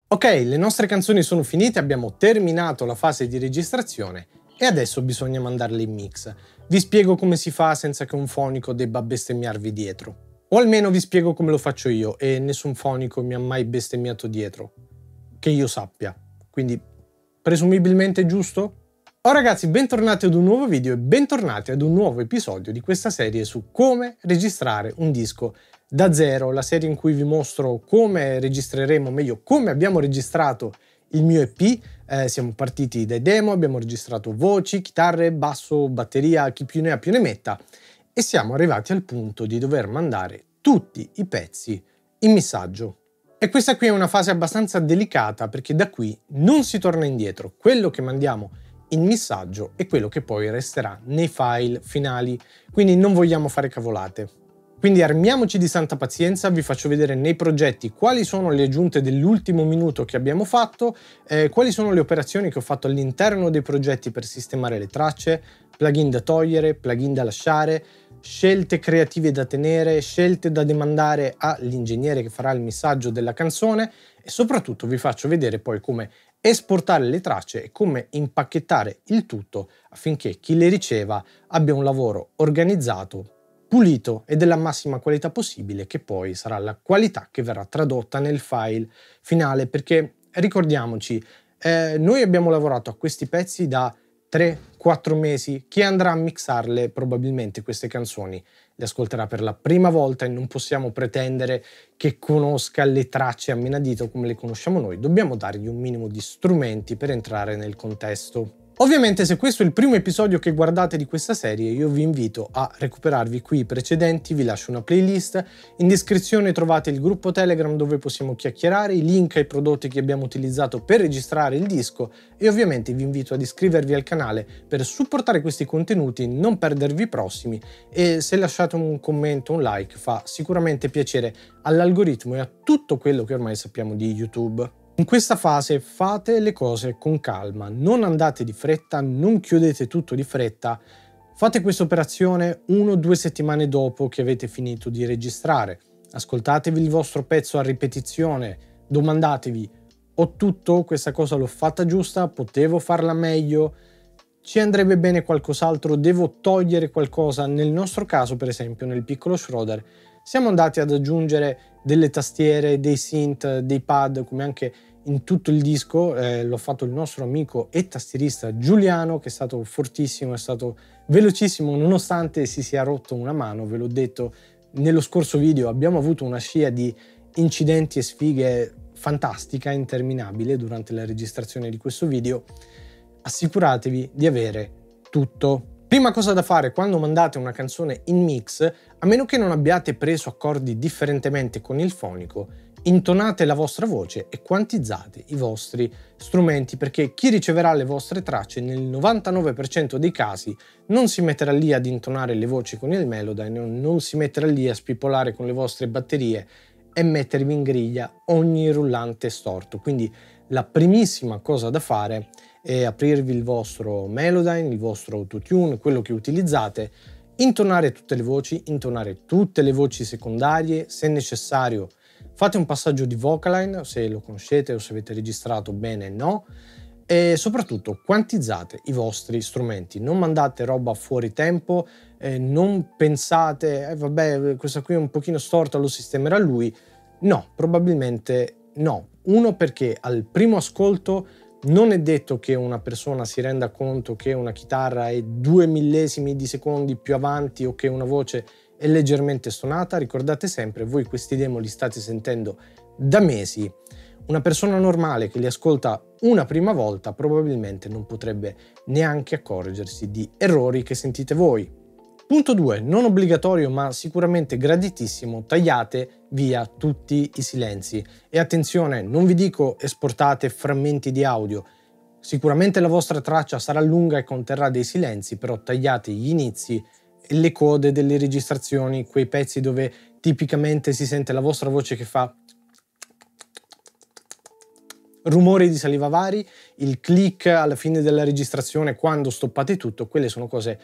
Ok, le nostre canzoni sono finite, abbiamo terminato la fase di registrazione e adesso bisogna mandarle in mix. Vi spiego come si fa senza che un fonico debba bestemmiarvi dietro. O almeno vi spiego come lo faccio io e nessun fonico mi ha mai bestemmiato dietro. Che io sappia. Quindi, presumibilmente giusto? Oh ragazzi, bentornati ad un nuovo video e bentornati ad un nuovo episodio di questa serie su come registrare un disco da zero, la serie in cui vi mostro come registreremo, meglio come abbiamo registrato il mio EP. Siamo partiti dai demo, abbiamo registrato voci, chitarre, basso, batteria, chi più ne ha più ne metta e siamo arrivati al punto di dover mandare tutti i pezzi in missaggio. E questa qui è una fase abbastanza delicata perché da qui non si torna indietro. Quello che mandiamo in missaggio è quello che poi resterà nei file finali, quindi non vogliamo fare cavolate. Quindi armiamoci di santa pazienza, vi faccio vedere nei progetti quali sono le aggiunte dell'ultimo minuto che abbiamo fatto, quali sono le operazioni che ho fatto all'interno dei progetti per sistemare le tracce, plugin da togliere, plugin da lasciare, scelte creative da tenere, scelte da demandare all'ingegnere che farà il missaggio della canzone e soprattutto vi faccio vedere poi come esportare le tracce e come impacchettare il tutto affinché chi le riceva abbia un lavoro organizzato, pulito e della massima qualità possibile, che poi sarà la qualità che verrà tradotta nel file finale, perché ricordiamoci, noi abbiamo lavorato a questi pezzi da 3-4 mesi. Chi andrà a mixarle probabilmente queste canzoni le ascolterà per la prima volta e non possiamo pretendere che conosca le tracce a menadito come le conosciamo noi. Dobbiamo dargli un minimo di strumenti per entrare nel contesto. Ovviamente se questo è il primo episodio che guardate di questa serie io vi invito a recuperarvi qui i precedenti, vi lascio una playlist, in descrizione trovate il gruppo Telegram dove possiamo chiacchierare, i link ai prodotti che abbiamo utilizzato per registrare il disco e ovviamente vi invito ad iscrivervi al canale per supportare questi contenuti, non perdervi i prossimi e se lasciate un commento, un like fa sicuramente piacere all'algoritmo e a tutto quello che ormai sappiamo di YouTube. In questa fase fate le cose con calma, non andate di fretta, non chiudete tutto di fretta, fate questa operazione 1-2 settimane dopo che avete finito di registrare, ascoltatevi il vostro pezzo a ripetizione, domandatevi: ho tutto, questa cosa l'ho fatta giusta, potevo farla meglio, ci andrebbe bene qualcos'altro, devo togliere qualcosa. Nel nostro caso per esempio nel piccolo Schroeder siamo andati ad aggiungere delle tastiere, dei synth, dei pad, come anche in tutto il disco, l'ho fatto il nostro amico e tastierista Giuliano, che è stato fortissimo, è stato velocissimo nonostante si sia rotto una mano, ve l'ho detto nello scorso video, abbiamo avuto una scia di incidenti e sfighe fantastica, interminabile durante la registrazione di questo video. Assicuratevi di avere tutto. Prima cosa da fare quando mandate una canzone in mix, a meno che non abbiate preso accordi differentemente con il fonico, intonate la vostra voce e quantizzate i vostri strumenti, perché chi riceverà le vostre tracce nel 99% dei casi non si metterà lì ad intonare le voci con il Melodyne, non si metterà lì a spippolare con le vostre batterie e mettervi in griglia ogni rullante storto. Quindi la primissima cosa da fare è aprirvi il vostro Melodyne, il vostro autotune, quello che utilizzate, intonare tutte le voci secondarie, se necessario fate un passaggio di Vocaline se lo conoscete o se avete registrato bene no, e soprattutto quantizzate i vostri strumenti, non mandate roba fuori tempo, non pensate vabbè questa qui è un pochino storta, lo sistemerà lui. No, probabilmente no. Uno, perché al primo ascolto non è detto che una persona si renda conto che una chitarra è 2 millesimi di secondi più avanti o che una voce è leggermente stonata. Ricordate sempre, voi questi demo li state sentendo da mesi. Una persona normale che li ascolta una prima volta probabilmente non potrebbe neanche accorgersi di errori che sentite voi. Punto 2, non obbligatorio ma sicuramente graditissimo, tagliate via tutti i silenzi. E attenzione, non vi dico esportate frammenti di audio, sicuramente la vostra traccia sarà lunga e conterrà dei silenzi, però tagliate gli inizi e le code delle registrazioni, quei pezzi dove tipicamente si sente la vostra voce che fa rumori di saliva vari, il click alla fine della registrazione quando stoppate tutto, quelle sono cose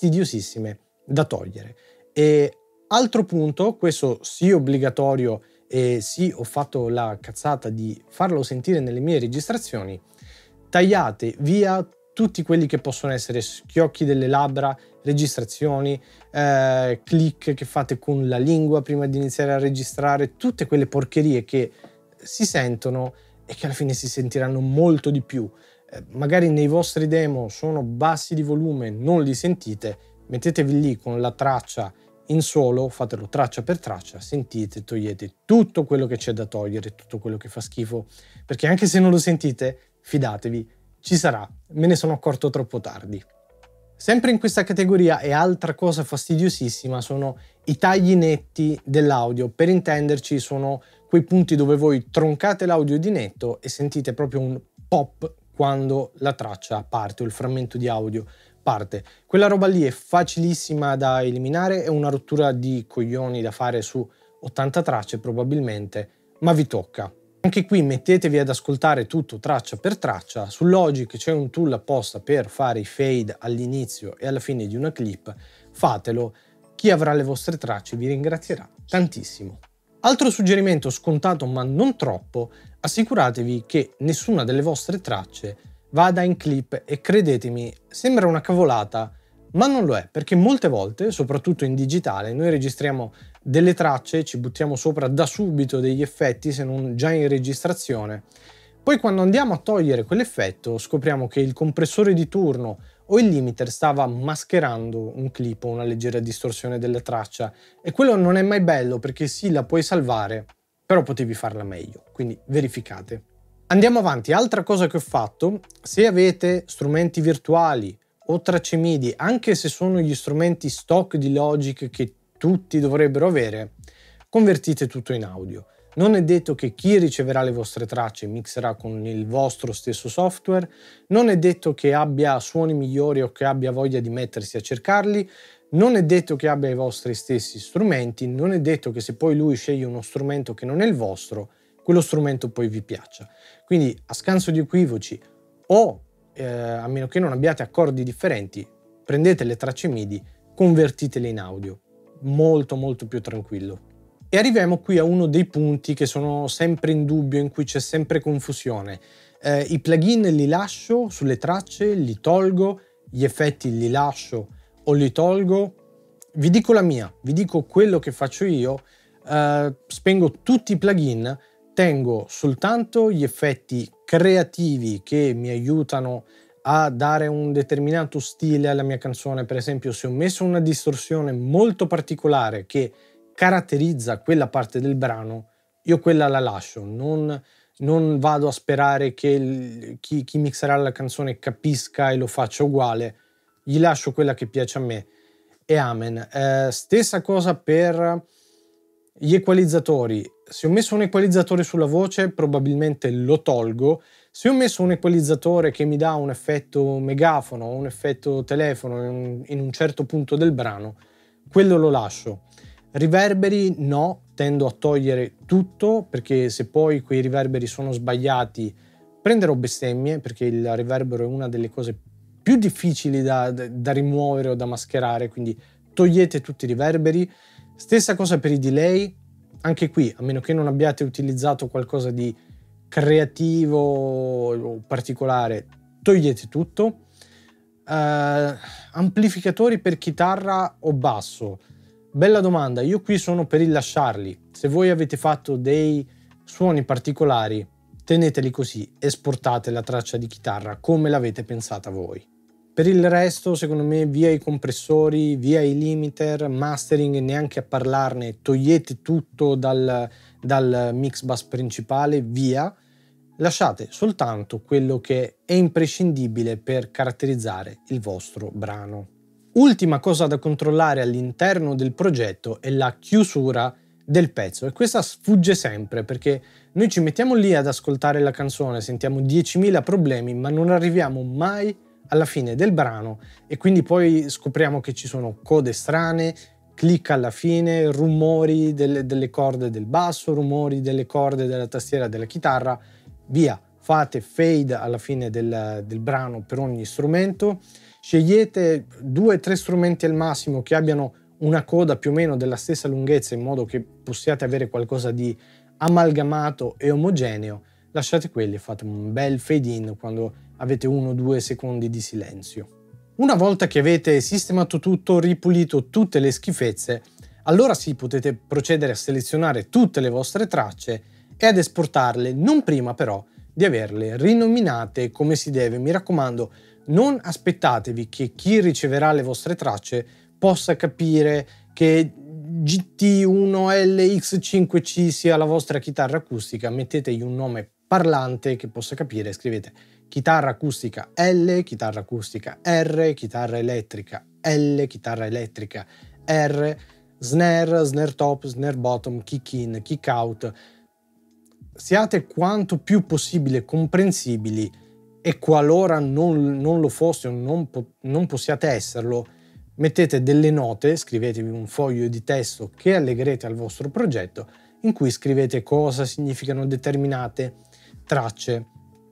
fastidiosissime da togliere. E altro punto, questo sì obbligatorio e sì, ho fatto la cazzata di farlo sentire nelle mie registrazioni, tagliate via tutti quelli che possono essere schiocchi delle labbra, registrazioni, click che fate con la lingua prima di iniziare a registrare, tutte quelle porcherie che si sentono e che alla fine si sentiranno molto di più. Magari nei vostri demo sono bassi di volume, non li sentite, mettetevi lì con la traccia in solo, fatelo traccia per traccia, sentite, togliete tutto quello che c'è da togliere, tutto quello che fa schifo, perché anche se non lo sentite, fidatevi, ci sarà, me ne sono accorto troppo tardi. Sempre in questa categoria e altra cosa fastidiosissima sono i tagli netti dell'audio. Per intenderci sono quei punti dove voi troncate l'audio di netto e sentite proprio un pop quando la traccia parte o il frammento di audio parte. Quella roba lì è facilissima da eliminare, è una rottura di coglioni da fare su 80 tracce probabilmente, ma vi tocca. Anche qui mettetevi ad ascoltare tutto traccia per traccia. Su Logic c'è un tool apposta per fare i fade all'inizio e alla fine di una clip. Fatelo, chi avrà le vostre tracce vi ringrazierà tantissimo. Altro suggerimento scontato ma non troppo, assicuratevi che nessuna delle vostre tracce vada in clip e credetemi, sembra una cavolata, ma non lo è, perché molte volte, soprattutto in digitale, noi registriamo delle tracce, ci buttiamo sopra da subito degli effetti, se non già in registrazione. Poi quando andiamo a togliere quell'effetto scopriamo che il compressore di turno o il limiter stava mascherando un clip o una leggera distorsione della traccia e quello non è mai bello perché sì, la puoi salvare, però potevi farla meglio, quindi verificate. Andiamo avanti, altra cosa che ho fatto, se avete strumenti virtuali o tracce MIDI, anche se sono gli strumenti stock di Logic che tutti dovrebbero avere, convertite tutto in audio. Non è detto che chi riceverà le vostre tracce mixerà con il vostro stesso software, non è detto che abbia suoni migliori o che abbia voglia di mettersi a cercarli, non è detto che abbia i vostri stessi strumenti, non è detto che se poi lui sceglie uno strumento che non è il vostro, quello strumento poi vi piaccia. Quindi a scanso di equivoci o a meno che non abbiate accordi differenti, prendete le tracce MIDI, convertitele in audio. Molto più tranquillo. E arriviamo qui a uno dei punti che sono sempre in dubbio, in cui c'è sempre confusione. I plugin li lascio sulle tracce, li tolgo, gli effetti li lascio o li tolgo. Vi dico la mia, vi dico quello che faccio io, spengo tutti i plugin, tengo soltanto gli effetti creativi che mi aiutano a dare un determinato stile alla mia canzone. Per esempio, se ho messo una distorsione molto particolare che caratterizza quella parte del brano, io quella la lascio, non vado a sperare che chi mixerà la canzone capisca e lo faccia uguale, gli lascio quella che piace a me e amen. Stessa cosa per gli equalizzatori. Se ho messo un equalizzatore sulla voce probabilmente lo tolgo. Se ho messo un equalizzatore che mi dà un effetto megafono o un effetto telefono in un certo punto del brano, quello lo lascio. Riverberi no, tendo a togliere tutto, perché se poi quei riverberi sono sbagliati prenderò bestemmie, perché il riverbero è una delle cose più difficili da rimuovere o da mascherare, quindi togliete tutti i riverberi. Stessa cosa per i delay, anche qui, a meno che non abbiate utilizzato qualcosa di creativo o particolare, togliete tutto. Amplificatori per chitarra o basso? Bella domanda, io qui sono per il lasciarli. Se voi avete fatto dei suoni particolari, teneteli così, esportate la traccia di chitarra come l'avete pensata voi. Per il resto, secondo me, via i compressori, via i limiter, mastering, neanche a parlarne, togliete tutto dal mix bus principale, via. Lasciate soltanto quello che è imprescindibile per caratterizzare il vostro brano. Ultima cosa da controllare all'interno del progetto è la chiusura del pezzo, e questa sfugge sempre perché noi ci mettiamo lì ad ascoltare la canzone, sentiamo 10.000 problemi ma non arriviamo mai alla fine del brano e quindi poi scopriamo che ci sono code strane, click alla fine, rumori delle corde del basso, rumori delle corde della tastiera della chitarra, via, fate fade alla fine del brano per ogni strumento, scegliete 2-3 strumenti al massimo che abbiano una coda più o meno della stessa lunghezza in modo che possiate avere qualcosa di amalgamato e omogeneo, lasciate quelli e fate un bel fade in quando avete 1-2 secondi di silenzio. Una volta che avete sistemato tutto, ripulito tutte le schifezze, allora sì, potete procedere a selezionare tutte le vostre tracce e ad esportarle, non prima però di averle rinominate come si deve. Mi raccomando, non aspettatevi che chi riceverà le vostre tracce possa capire che GT1LX5C sia la vostra chitarra acustica. Mettetegli un nome parlante che possa capire, scrivete chitarra acustica L, chitarra acustica R, chitarra elettrica L, chitarra elettrica R, snare, snare top, snare bottom, kick in, kick out. Siate quanto più possibile comprensibili e qualora non lo foste o non possiate esserlo, mettete delle note, scrivetevi un foglio di testo che allegherete al vostro progetto in cui scrivete cosa significano determinate tracce.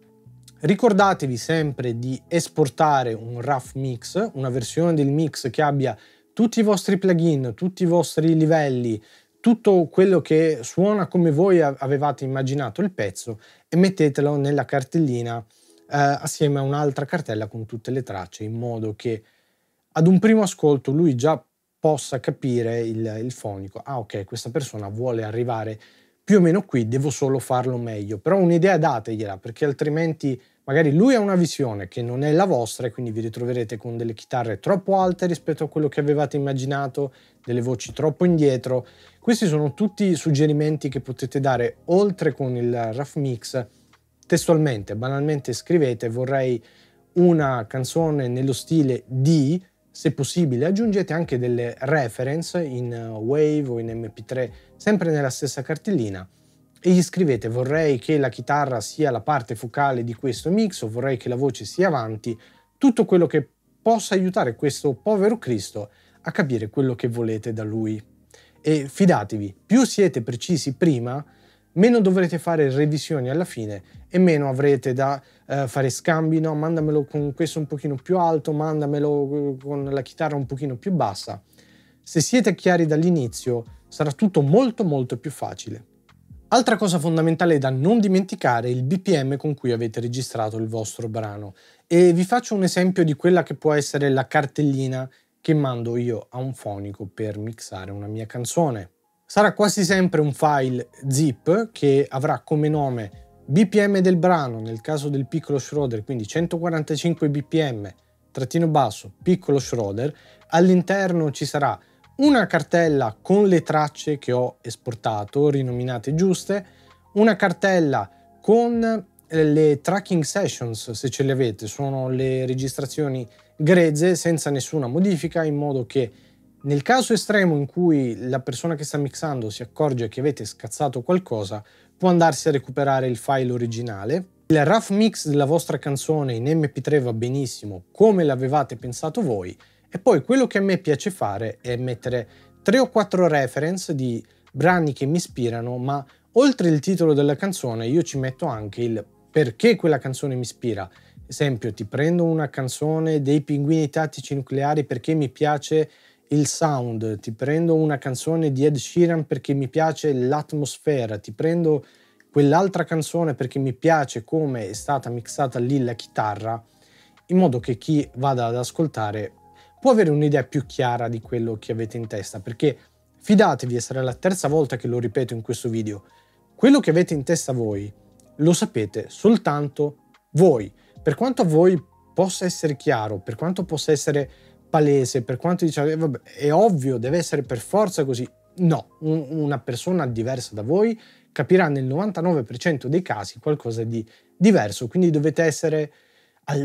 Ricordatevi sempre di esportare un rough mix, una versione del mix che abbia tutti i vostri plugin, tutti i vostri livelli, tutto quello che suona come voi avevate immaginato il pezzo, e mettetelo nella cartellina assieme a un'altra cartella con tutte le tracce, in modo che ad un primo ascolto lui già possa capire il fonico. Ah, ok, questa persona vuole arrivare più o meno qui, devo solo farlo meglio. Però un'idea dategliela, perché altrimenti magari lui ha una visione che non è la vostra e quindi vi ritroverete con delle chitarre troppo alte rispetto a quello che avevate immaginato, delle voci troppo indietro. Questi sono tutti suggerimenti che potete dare, oltre con il rough mix. Testualmente, banalmente scrivete vorrei una canzone nello stile di, se possibile aggiungete anche delle reference in Wave o in MP3, sempre nella stessa cartellina, e gli scrivete vorrei che la chitarra sia la parte focale di questo mix o vorrei che la voce sia avanti, tutto quello che possa aiutare questo povero Cristo a capire quello che volete da lui. E fidatevi, più siete precisi prima, meno dovrete fare revisioni alla fine e meno avrete da fare scambi. No, mandamelo con questo un pochino più alto, mandamelo con la chitarra un pochino più bassa. Se siete chiari dall'inizio sarà tutto molto più facile. Altra cosa fondamentale da non dimenticare è il BPM con cui avete registrato il vostro brano, e vi faccio un esempio di quella che può essere la cartellina che mando io a un fonico per mixare una mia canzone. Sarà quasi sempre un file zip che avrà come nome BPM del brano, nel caso del piccolo Schroeder, quindi 145 BPM, trattino basso, piccolo Schroeder. All'interno ci sarà una cartella con le tracce che ho esportato, rinominate giuste, una cartella con le tracking sessions, se ce le avete, sono le registrazioni grezze senza nessuna modifica, in modo che nel caso estremo in cui la persona che sta mixando si accorge che avete scazzato qualcosa, può andarsi a recuperare il file originale. Il rough mix della vostra canzone in MP3 va benissimo come l'avevate pensato voi, e poi quello che a me piace fare è mettere 3 o 4 reference di brani che mi ispirano, ma oltre il titolo della canzone io ci metto anche il perché quella canzone mi ispira. Esempio, ti prendo una canzone dei Pinguini Tattici Nucleari perché mi piace il sound, ti prendo una canzone di Ed Sheeran perché mi piace l'atmosfera, ti prendo quell'altra canzone perché mi piace come è stata mixata lì la chitarra, in modo che chi vada ad ascoltare può avere un'idea più chiara di quello che avete in testa, perché fidatevi, sarà la terza volta che lo ripeto in questo video, quello che avete in testa voi lo sapete soltanto voi. Per quanto a voi possa essere chiaro, per quanto possa essere palese, per quanto diciate vabbè, è ovvio, deve essere per forza così, no, una persona diversa da voi capirà nel 99% dei casi qualcosa di diverso, quindi dovete essere al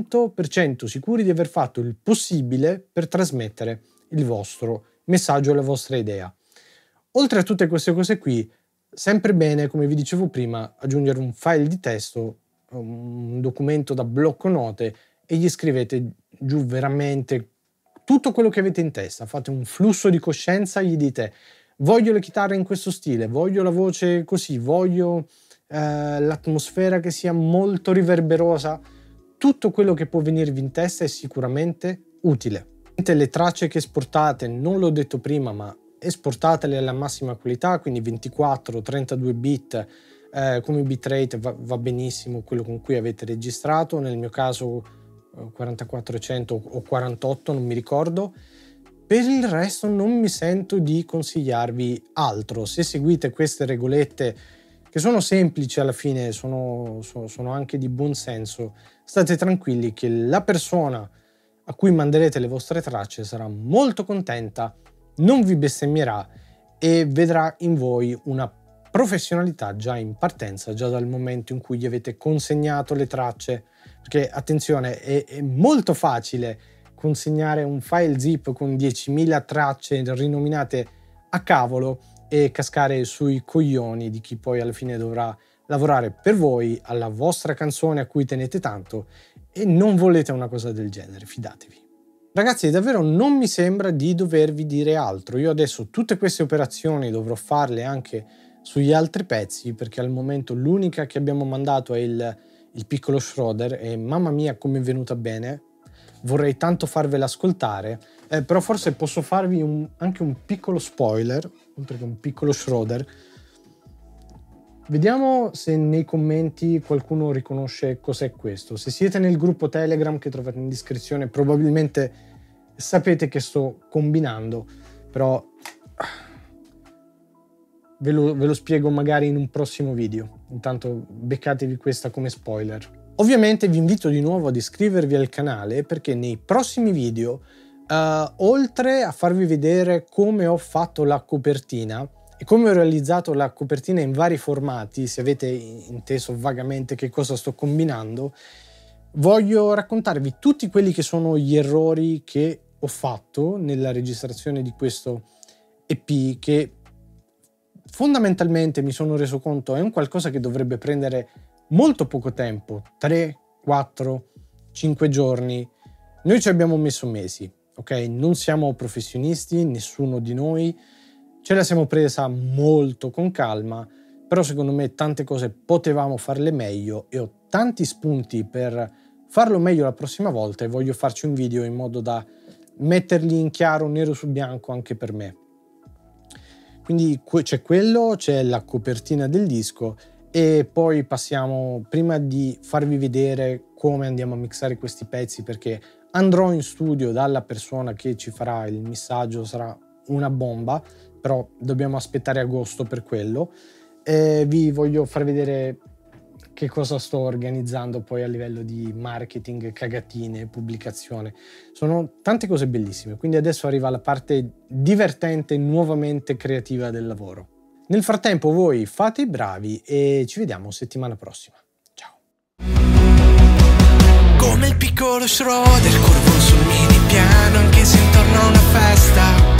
100% sicuri di aver fatto il possibile per trasmettere il vostro messaggio e la vostra idea. Oltre a tutte queste cose qui, sempre bene, come vi dicevo prima, aggiungere un file di testo, un documento da blocco note, e gli scrivete giù veramente tutto quello che avete in testa. Fate un flusso di coscienza, gli dite voglio le chitarre in questo stile, voglio la voce così, voglio l'atmosfera che sia molto riverberosa. Tutto quello che può venirvi in testa è sicuramente utile. Le tracce che esportate, non l'ho detto prima, ma esportatele alla massima qualità, quindi 24, 32 bit, come bitrate va benissimo quello con cui avete registrato, nel mio caso 4400 o 48, non mi ricordo. Per il resto non mi sento di consigliarvi altro. Se seguite queste regolette, che sono semplici alla fine, sono anche di buon senso, state tranquilli che la persona a cui manderete le vostre tracce sarà molto contenta, non vi bestemmierà e vedrà in voi una professionalità già in partenza, già dal momento in cui gli avete consegnato le tracce. Perché attenzione, è molto facile consegnare un file zip con 10.000 tracce rinominate a cavolo e cascare sui coglioni di chi poi alla fine dovrà lavorare per voi alla vostra canzone a cui tenete tanto, e non volete una cosa del genere, fidatevi. Ragazzi, davvero non mi sembra di dovervi dire altro. Io adesso tutte queste operazioni dovrò farle anche sugli altri pezzi, perché al momento l'unica che abbiamo mandato è il piccolo Schroeder e mamma mia come è venuta bene. Vorrei tanto farvela ascoltare, però forse posso farvi anche un piccolo spoiler, oltre che un piccolo Schroeder. Vediamo se nei commenti qualcuno riconosce cos'è questo. Se siete nel gruppo Telegram che trovate in descrizione, probabilmente sapete che sto combinando, però ve lo spiego magari in un prossimo video. Intanto beccatevi questa come spoiler. Ovviamente vi invito di nuovo ad iscrivervi al canale, perché nei prossimi video, oltre a farvi vedere come ho fatto la copertina e come ho realizzato la copertina in vari formati, se avete inteso vagamente che cosa sto combinando, voglio raccontarvi tutti quelli che sono gli errori che ho fatto nella registrazione di questo EP, che fondamentalmente mi sono reso conto è un qualcosa che dovrebbe prendere molto poco tempo, 3, 4, 5 giorni. Noi ci abbiamo messo mesi, ok? Non siamo professionisti, nessuno di noi, ce la siamo presa molto con calma, però secondo me tante cose potevamo farle meglio e ho tanti spunti per farlo meglio la prossima volta e voglio farci un video in modo da metterli in chiaro, nero su bianco anche per me. Quindi c'è quello, c'è la copertina del disco e poi passiamo, prima di farvi vedere come andiamo a mixare questi pezzi, perché andrò in studio dalla persona che ci farà il missaggio, sarà una bomba, però dobbiamo aspettare agosto per quello. Vi voglio far vedere che cosa sto organizzando poi a livello di marketing, cagatine, pubblicazione. Sono tante cose bellissime, quindi adesso arriva la parte divertente, nuovamente creativa del lavoro. Nel frattempo voi fate i bravi e ci vediamo settimana prossima. Ciao! Come il piccolo Schroeder, curvo sul midi piano, anche se intorno a una festa